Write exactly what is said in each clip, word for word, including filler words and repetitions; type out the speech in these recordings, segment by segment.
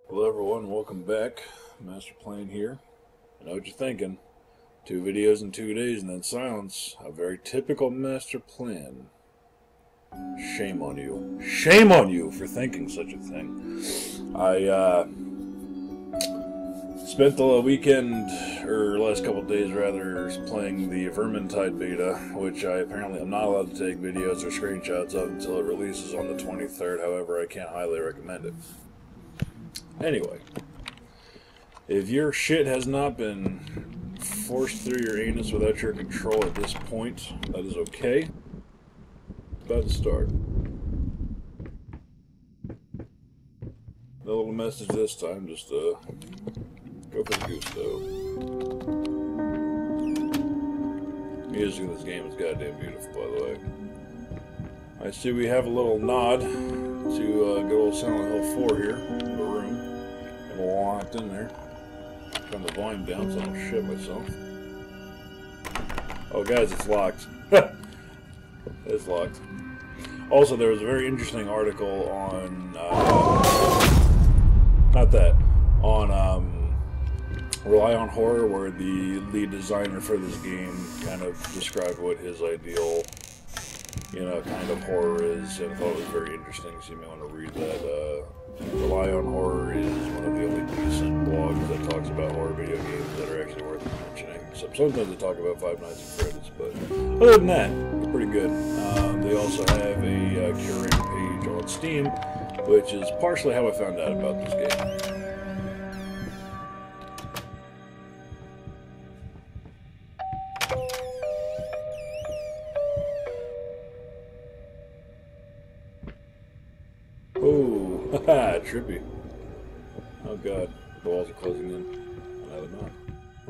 Hello everyone, welcome back. Master Plan here. I know what you're thinking. Two videos in two days and then silence. A very typical master plan. Shame on you. Shame on you for thinking such a thing. I uh, spent the weekend, or last couple days rather, playing the Vermintide beta, which I apparently am not allowed to take videos or screenshots of until it releases on the twenty-third. However, I can't highly recommend it. Anyway, if your shit has not been forced through your anus without your control at this point, that is okay. About to start. No little message this time, just uh, go for the gusto. Music in this game is goddamn beautiful, by the way. I see we have a little nod to uh, good old Silent Hill four here in the room. I'm locked in there. Turn the volume down so I don't shit myself. Oh, guys, it's locked. It's locked. Also, there was a very interesting article on, uh, not that, on um, Rely on Horror, where the lead designer for this game kind of described what his ideal, you know, kind of horror is, and I thought it was very interesting, so you may want to read that. Uh, Rely on Horror is one of the only decent blogs that talks about horror video games that are actually worth mentioning. So sometimes they talk about Five Nights at Freddy's, but other than that, they're pretty good. Um, they also have a uh, curated page on Steam, which is partially how I found out about this game. Oh, haha, trippy. Oh god, the walls are closing in. Now they're not.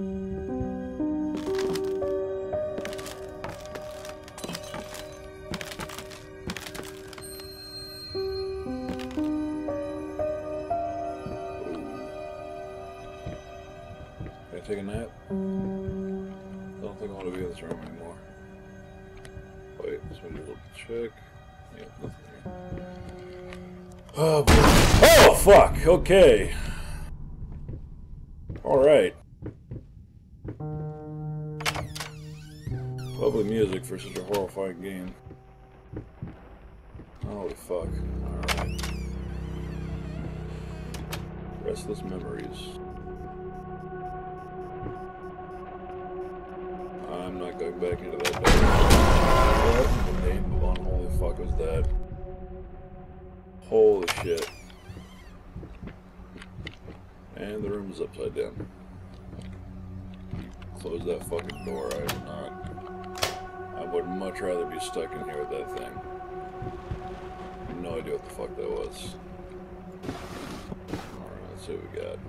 Can I take a nap? I don't think I want to be in this room anymore. Wait, this one will check. Yeah, nothing here. Oh, boy. Oh, fuck! Okay. Alright. Lovely music for such a horrifying game. Holy fuck. Alright. Restless memories. I'm not going back into that door. What the name of on holy fuck was that? Holy shit. And the room is upside down. Close that fucking door. I am not. I would much rather be stuck in here with that thing. I have no idea what the fuck that was. Alright, let's see what we got.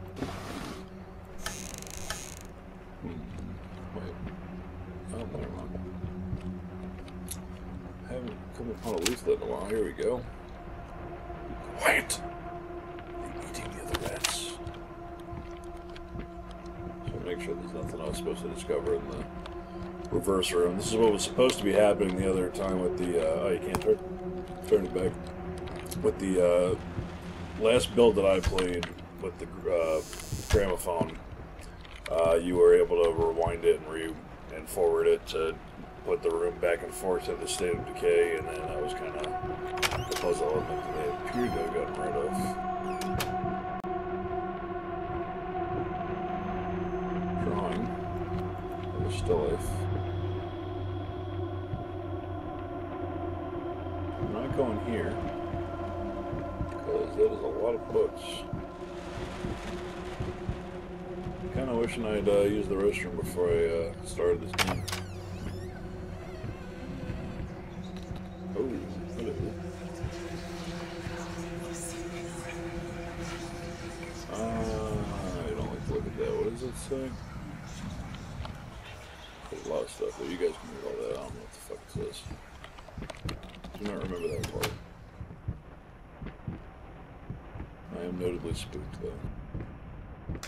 Hmm. Wait. Oh, never mind. I haven't come upon a leaflet in a while. Here we go. Quiet! They're eating the other rats. So make sure there's nothing I was supposed to discover in the reverse room. This is what was supposed to be happening the other time with the, uh, oh, you can't turn, turn it back. With the, uh, last build that I played with the, uh, gramophone, uh, you were able to rewind it and re, and forward it to put the room back and forth to the state of decay, and then that was kind of the puzzle element that they appeared to have gotten rid of. Drawing of a still life. I'm not going here, because that is a lot of books. I'm kind of wishing I'd uh, used the restroom before I uh, started this game. Oh, hello. Uh, I don't like to look at that. What does it say? There's a lot of stuff, but you guys can read all that. I don't know what the fuck it says. Do not remember that part. I am notably spooked, though.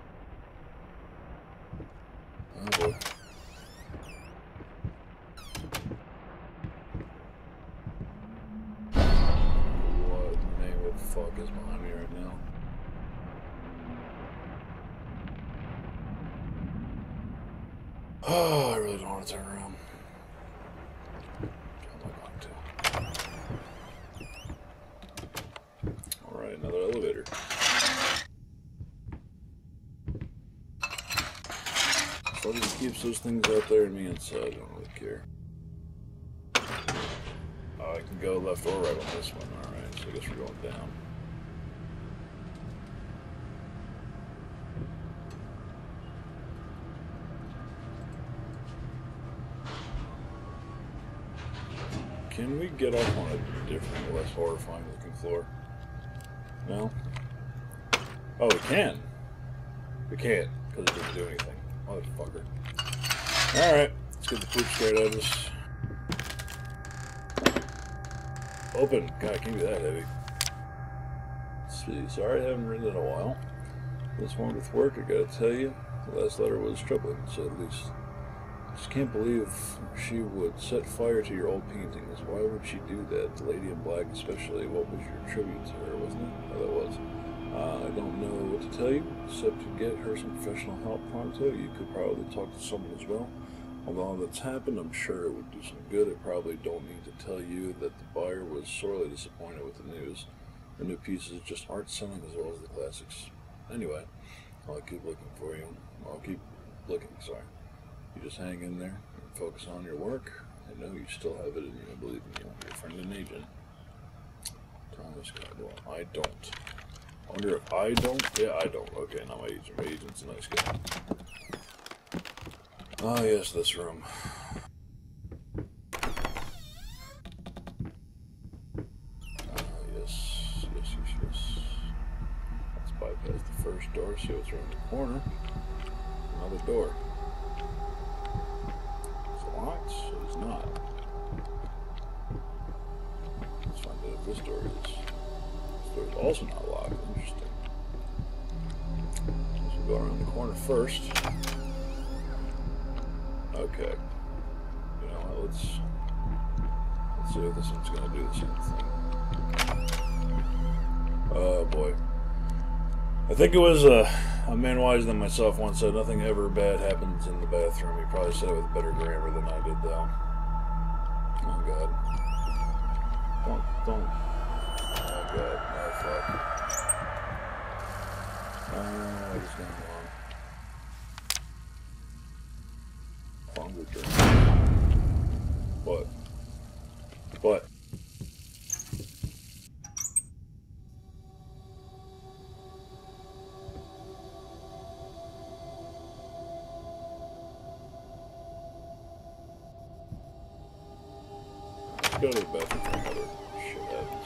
Oh boy. fuck is behind me right now? Oh, I really don't want to turn around. Alright, another elevator. As long as it keeps those things out there and me inside, I don't really care. Oh, I can go left or right on this one. Alright, so I guess we're going down. Can we get off on a different, less horrifying looking floor? No? Oh, we can. We can't, because it didn't do anything. Motherfucker. Alright, let's get the poop straight out of this. Open. God, it can't be that heavy. Let's see. Sorry I haven't written in a while. This one with work, I gotta tell you, the last letter was troubling, to say the least. Just can't believe she would set fire to your old paintings. Why would she do that? The Lady in Black especially. What was your tribute to her, wasn't it? Oh, that was. Uh, I don't know what to tell you, except to get her some professional help pronto. You could probably talk to someone as well. Although all that's happened, I'm sure it would do some good. I probably don't need to tell you that the buyer was sorely disappointed with the news. The new pieces just aren't selling as well as the classics. Anyway, I'll keep looking for you. I'll keep looking, sorry. You just hang in there and focus on your work. I know you still have it in you. I believe in you. Your friend and agent, Thomas Caldwell. I don't. I wonder if I don't? Yeah, I don't. Okay, not my agent. My agent's a nice guy. Ah, yes, this room. Ah, yes. Yes, yes, yes. Let's bypass the first door, see what's around the corner. Another door. Locked? It's not. Let's find out if this door is. This door is also not locked. Interesting. So we'll go around the corner first. Okay. You know what? Let's let's see if this one's gonna do the same thing. Oh boy. I think it was uh, a man wiser than myself once said, nothing ever bad happens in the bathroom. He probably said it with better grammar than I did, though. Oh, God. Don't, don't. Oh, God. Oh, fuck. Oh, what is going on? Fungal drink. What? What? Go to the bathroom for another shit happens.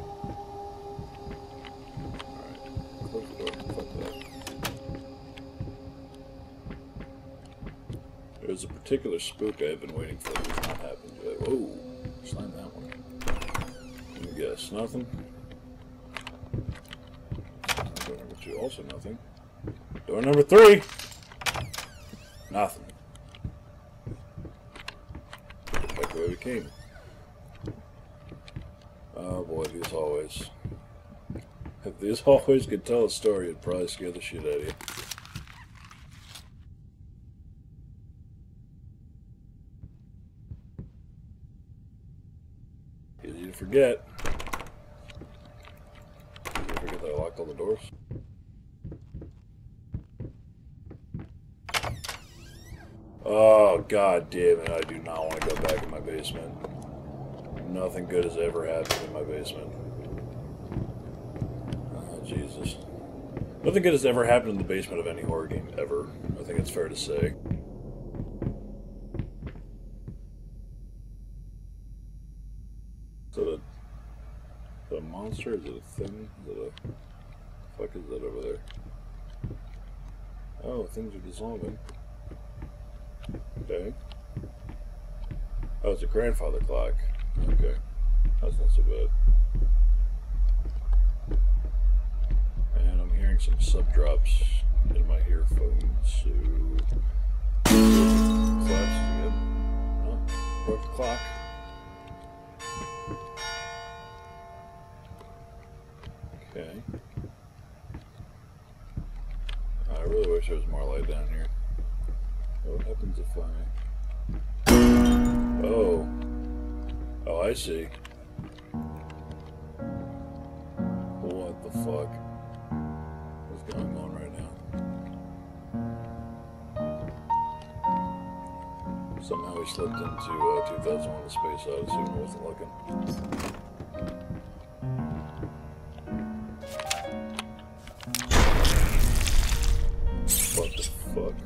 Alright, close the door. Fuck that. There's a particular spook I've been waiting for that's not happened yet. Whoa, slam that one. Let me guess, nothing? Door number two, also nothing. Door number three! Nothing. Back the way we came. Oh boy, these hallways. If these hallways could tell a story, it'd probably scare the shit out of you. Easy to forget. Easy to forget that I locked all the doors. Oh, god damn it, I do not want to go back in my basement. Nothing good has ever happened in my basement. Oh, Jesus. Nothing good has ever happened in the basement of any horror game, ever. I think it's fair to say. Is it a, is it a monster? Is it a thing? Is it a... What the fuck is that over there? Oh, things are dissolving. Okay. Oh, it's a grandfather clock. Okay. That's not so bad. And I'm hearing some sub-drops in my earphones, so... Collapse again. Oh, broke the clock. Okay. I really wish there was more light down here. What happens if I... Oh. Oh, I see. What the fuck? What's going on right now? Somehow he slipped into uh, two thousand one: A Space Odyssey and wasn't looking. What the fuck?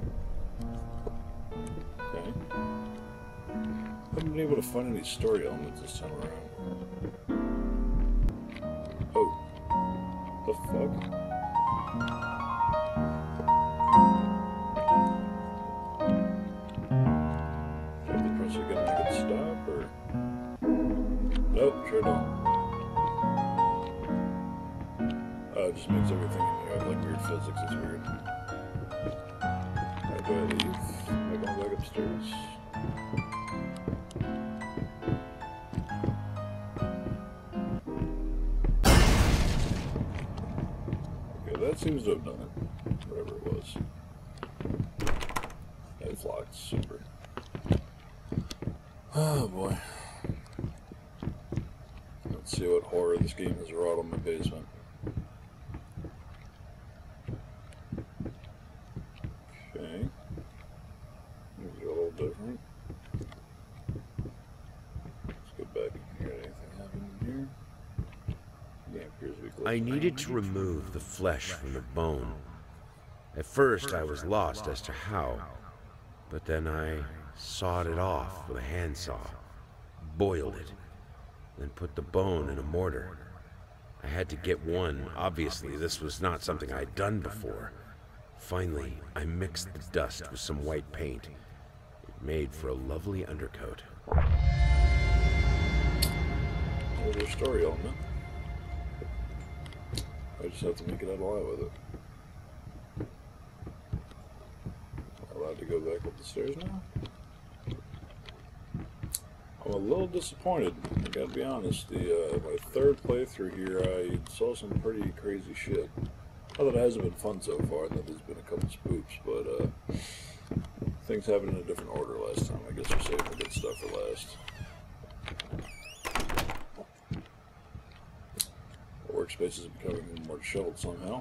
Okay. Haven't been able to find any story elements this time around. Oh. The fuck? Do I have to press it again to make it stop, or? Nope, sure don't. Oh, it just makes everything, you know, I have like weird physics, it's weird. Alright, do I leave? Am I going back upstairs? That seems to have done it. Whatever it was. It's locked. Super. Oh boy. Let's see what horror this game has wrought on my basement. Okay. These are a little different. Let's go back in here. Anything happen in here? I needed to remove the flesh from the bone. At first, I was lost as to how, but then I sawed it off with a handsaw, boiled it, then put the bone in a mortar. I had to get one. Obviously, this was not something I'd done before. Finally, I mixed the dust with some white paint. It made for a lovely undercoat. There's a story element. I just have to make it out alive with it. Am I allowed to go back up the stairs now? I'm a little disappointed, I gotta be honest. The uh, my third playthrough here, I saw some pretty crazy shit. Not that it hasn't been fun so far, and that there's been a couple spoops, but uh, things happened in a different order last time. I guess we're saving the good stuff for last. Workspace is becoming more disheveled somehow.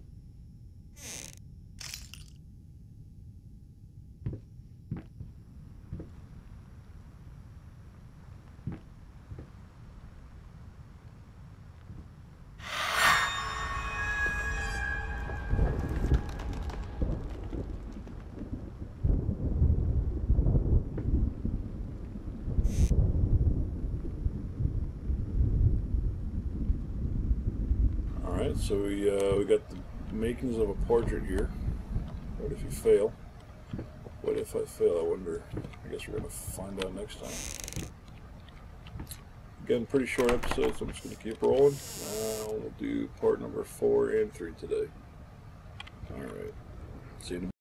Alright, so we, uh, we got the makings of a portrait here. What if you fail? What if I fail? I wonder. I guess we're going to find out next time. Again, pretty short episode, so I'm just going to keep rolling. Uh, we'll do part number four and three today. Alright. See you in a